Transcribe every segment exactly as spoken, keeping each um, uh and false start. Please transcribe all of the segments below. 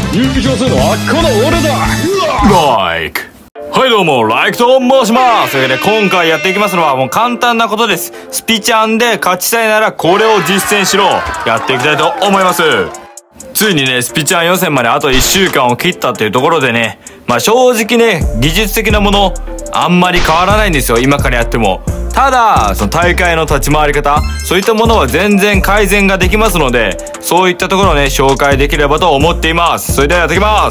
優勝するのはこの俺だ。 ライク。はいどうも、ライクと申します。というわけで今回やっていきますのはもう簡単なことです。スピチャンで勝ちたいならこれを実践しろ。やっていきたいと思います。ついにね、スピチャン予選まであといっしゅうかんを切ったっていうところでね、まあ正直ね、技術的なもの、あんまり変わらないんですよ、今からやっても。ただ、その大会の立ち回り方、そういったものは全然改善ができますので、そういったところをね、紹介できればと思っています。それではやっていきます。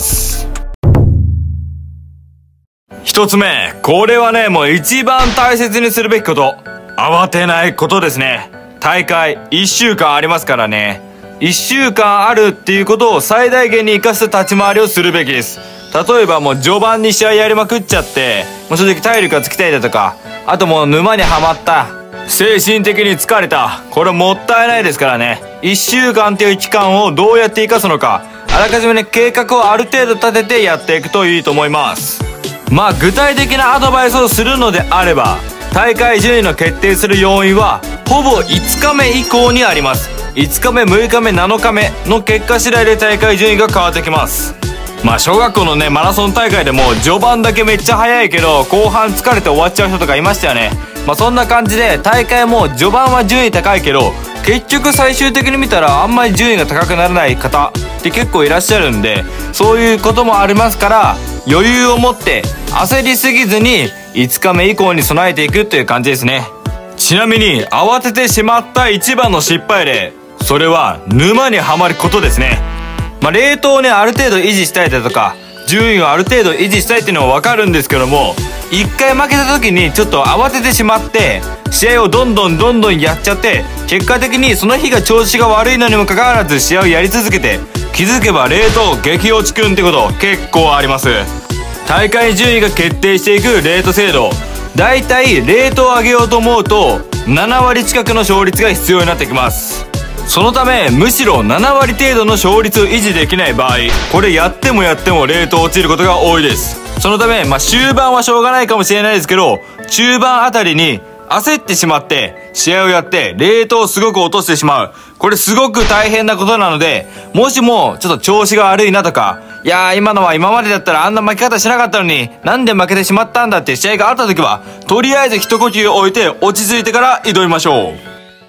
一つ目、これはね、もう一番大切にするべきこと。慌てないことですね。大会いっしゅうかんありますからね。いっしゅうかんあるっていうことを最大限に活かした立ち回りをするべきです。例えばもう序盤に試合やりまくっちゃって、もう正直体力がつきたいだとか、あともう沼にはまった。精神的に疲れた。これもったいないですからね。いっしゅうかんっていう期間をどうやって活かすのか、あらかじめね、計画をある程度立ててやっていくといいと思います。まあ具体的なアドバイスをするのであれば、大会順位の決定する要因はほぼいつかめ以降にあります。いつかめ、むいかめ、なのかめの結果次第で大会順位が変わってきます。まあ小学校のね、マラソン大会でも序盤だけめっちゃ速いけど後半疲れて終わっちゃう人とかいましたよね。まあそんな感じで大会も序盤は順位高いけど結局最終的に見たらあんまり順位が高くならない方って結構いらっしゃるんで、そういうこともありますから余裕を持って焦りすぎずにいつかめ以降に備えていくという感じですね。ちなみに慌ててしまった一番の失敗例、それは沼にはまることですね。まあ冷凍をね、ある程度維持したいだとか順位をある程度維持したいっていうのはわかるんですけども、一回負けた時にちょっと慌ててしまって試合をどんどんどんどんやっちゃって、結果的にその日が調子が悪いのにもかかわらず試合をやり続けて、気づけば冷凍激落ちくんってこと結構あります。大会順位が決定していくレート制度、だいたいレートを上げようと思うとななわり近くの勝率が必要になってきます。そのためむしろななわり程度の勝率を維持できない場合、これやってもやってもレート落ちることが多いです。そのためまあ終盤はしょうがないかもしれないですけど、中盤あたりに焦ってしまって試合をやってレートをすごく落としてしまう、これすごく大変なことなので、もしもちょっと調子が悪いなとか、いやー今のは今までだったらあんな負け方しなかったのになんで負けてしまったんだって試合があった時は、とりあえず一呼吸置いて落ち着いてから挑みましょう。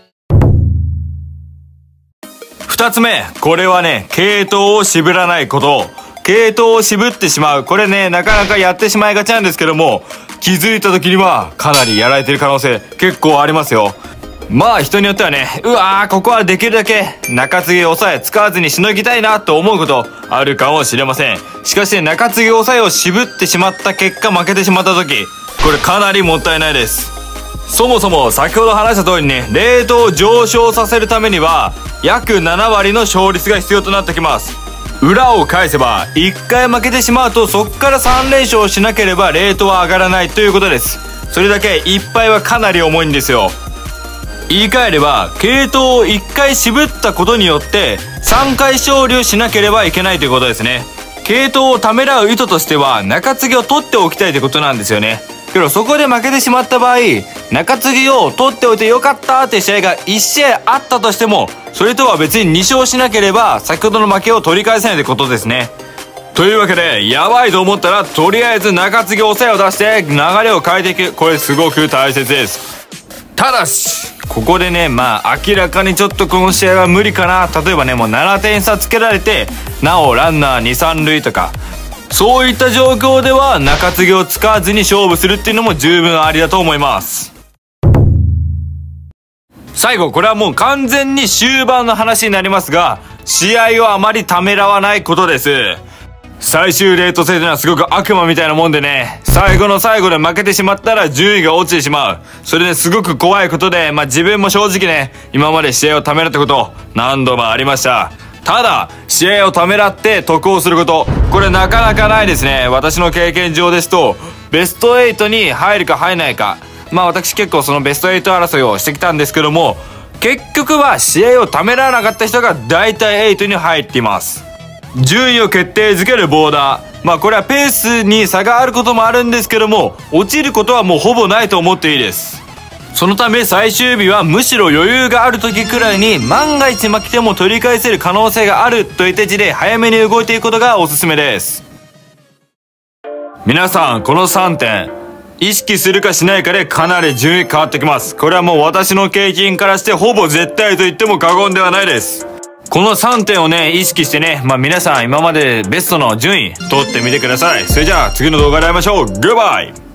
二つ目、これはね、系統を渋らないこと。系統を渋ってしまう、これねなかなかやってしまいがちなんですけども、気づいた時にはかなりやられてる可能性結構ありますよ。まあ人によってはね、うわーここはできるだけ中継ぎ抑え使わずにしのぎたいなと思うことあるかもしれません。しかし中継ぎ抑えを渋ってしまった結果負けてしまった時、これかなりもったいないです。そもそも先ほど話した通りね、レートを上昇させるためには約ななわりの勝率が必要となってきます。裏を返せばいっかい負けてしまうとそっからさんれんしょうしなければレートは上がらないということです。それだけいっぱいはかなり重いんですよ。言い換えれば系統をいっかい渋ったことによってさんかい勝利をしなければいけないということですね。系統をためらう意図としては中継ぎを取っておきたいということなんですよね。けどそこで負けてしまった場合、中継ぎを取っておいてよかったって試合がいち試合あったとしても、それとは別にに勝しなければ先ほどの負けを取り返せないということですね。というわけでやばいと思ったらとりあえず中継ぎ抑えを出して流れを変えていく、これすごく大切です。ただしここでね、まあ明らかにちょっとこの試合は無理かな、例えばねもうななてん差つけられてなおランナーに、さんるいとか、そういった状況では中継ぎを使わずに勝負するっていうのも十分ありだと思います。最後、これはもう完全に終盤の話になりますが、試合をあまりためらわないことです。最終レート制というのはすごく悪魔みたいなもんでね、最後の最後で負けてしまったら順位が落ちてしまう。それですごく怖いことで、まあ自分も正直ね、今まで試合をためらったこと何度もありました。ただ、試合をためらって得をすること、これなかなかないですね。私の経験上ですと、ベストはちに入るか入らないか。まあ私結構そのベストはち争いをしてきたんですけども、結局は試合をためらわなかった人が大体はちに入っています。順位を決定づけるボーダー。まあこれはペースに差があることもあるんですけども、落ちることはもうほぼないと思っていいです。 そのため最終日はむしろ余裕がある時くらいに万が一負けても取り返せる可能性があるといった字で早めに動いていくことがおすすめです。皆さんこのさんてん意識するかしないかでかなり順位変わってきます。これはもう私の経験からしてほぼ絶対と言っても過言ではないです。このさんてんをね意識してね、まあ皆さん今までベストの順位取ってみてください。それじゃあ次の動画で会いましょう。グッバイ。